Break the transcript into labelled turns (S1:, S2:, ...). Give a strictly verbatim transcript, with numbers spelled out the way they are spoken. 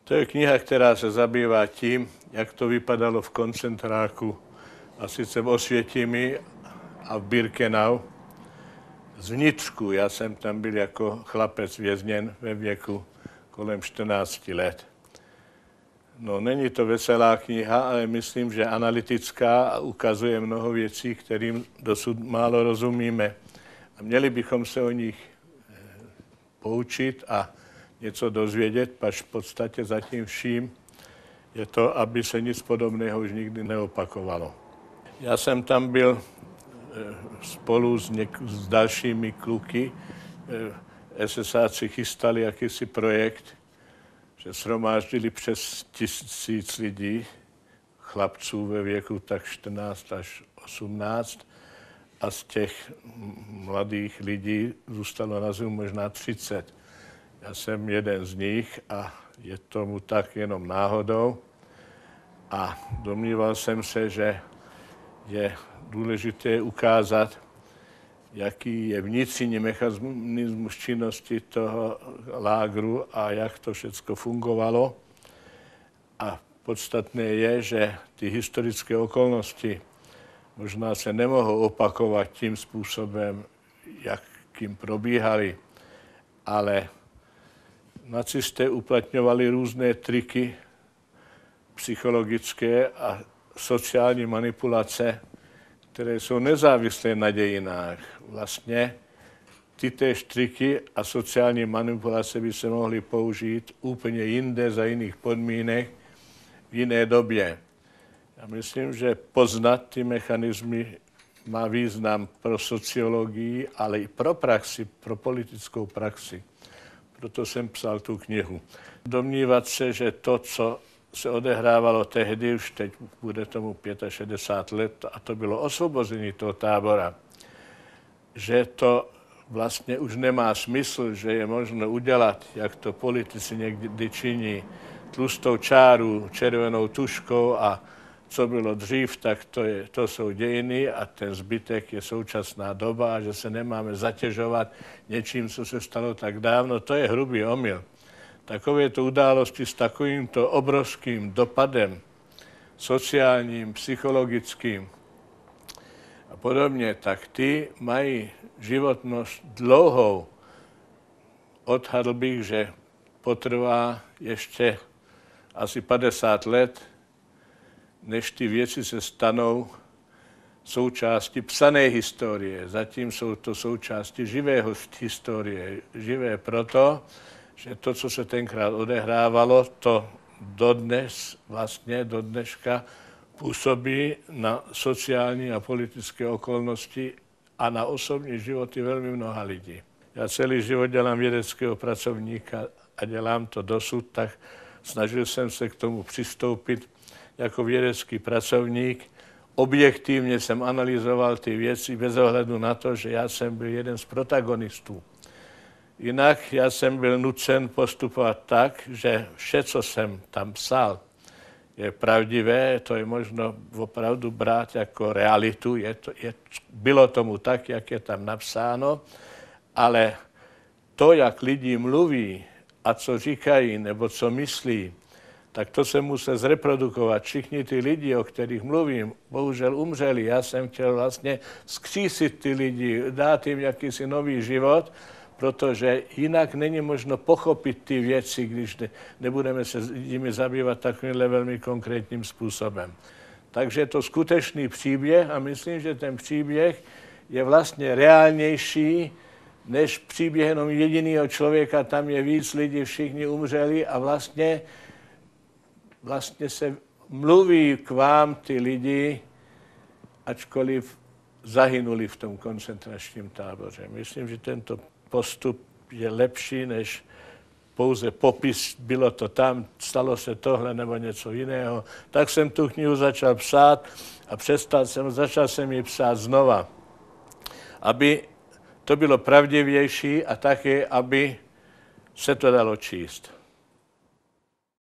S1: To je kniha, která se zabývá tím, jak to vypadalo v koncentráku, a sice v Osvětimi a v Birkenau. Zvnitřku, já jsem tam byl jako chlapec vězněn ve věku kolem čtrnácti let. No, není to veselá kniha, ale myslím, že analytická a ukazuje mnoho věcí, kterým dosud málo rozumíme. A měli bychom se o nich poučit a něco dozvědět, pač v podstatě za tím vším je to, aby se nic podobného už nikdy neopakovalo. Já jsem tam byl spolu s, něk- s dalšími kluky. esesáci chystali jakýsi projekt, že shromáždili přes tisíc lidí, chlapců ve věku tak čtrnáct až osmnáct, a z těch mladých lidí zůstalo na zemi možná třicet. Já jsem jeden z nich a je tomu tak jenom náhodou. A domníval jsem se, že je důležité ukázat, jaký je vnitřní mechanismus činnosti toho lágru a jak to všechno fungovalo. A podstatné je, že ty historické okolnosti možná se nemohou opakovat tím způsobem, jakým probíhaly, ale nacisté uplatňovali různé triky psychologické a sociální manipulace, které jsou nezávislé na dějinách. Vlastně ty též triky a sociální manipulace by se mohly použít úplně jinde, za jiných podmínek, v jiné době. Já myslím, že poznat ty mechanismy má význam pro sociologii, ale i pro praxi, pro politickou praxi. Proto jsem psal tu knihu. Domnívat se, že to, co se odehrávalo tehdy, už teď bude tomu šedesát pět let, a to bylo osvobození toho tábora, že to vlastně už nemá smysl, že je možno udělat, jak to politici někdy činí, tlustou čáru, červenou tuškou, a co bylo dřív, tak to, je, to jsou dějiny a ten zbytek je současná doba, a že se nemáme zatěžovat něčím, co se stalo tak dávno, to je hrubý omyl. Takovéto události s takovýmto obrovským dopadem sociálním, psychologickým a podobně, tak ty mají životnost dlouhou. Odhadl bych, že potrvá ještě asi padesát let, než ty věci se stanou součástí psané historie. Zatím jsou to součástí živého historie. Živé proto, že to, co se tenkrát odehrávalo, to dodnes, vlastně do dneška působí na sociální a politické okolnosti a na osobní životy velmi mnoha lidí. Já celý život dělám vědeckého pracovníka a dělám to dosud, tak snažil jsem se k tomu přistoupit jako vědecký pracovník. Objektivně jsem analyzoval ty věci bez ohledu na to, že já jsem byl jeden z protagonistů. Jinak já jsem byl nucen postupovat tak, že vše, co jsem tam psal, je pravdivé, to je možno opravdu brát jako realitu, je to, je, bylo tomu tak, jak je tam napsáno, ale to, jak lidi mluví a co říkají nebo co myslí, tak to se musel zreprodukovat. Všichni ty lidi, o kterých mluvím, bohužel umřeli. Já jsem chtěl vlastně vzkřísit ty lidi, dát jim jakýsi nový život, protože jinak není možno pochopit ty věci, když ne, nebudeme se nimi zabývat takovýmhle velmi konkrétním způsobem. Takže je to skutečný příběh a myslím, že ten příběh je vlastně reálnější než příběh jenom jediného člověka. Tam je víc lidí, všichni umřeli a vlastně, vlastně se mluví k vám ty lidi, ačkoliv zahynuli v tom koncentračním táboře. Myslím, že tento postup je lepší než pouze popis, bylo to tam, stalo se tohle nebo něco jiného. Tak jsem tu knihu začal psát a přestal jsem, začal jsem ji psát znova, aby to bylo pravdivější a také, aby se to dalo číst.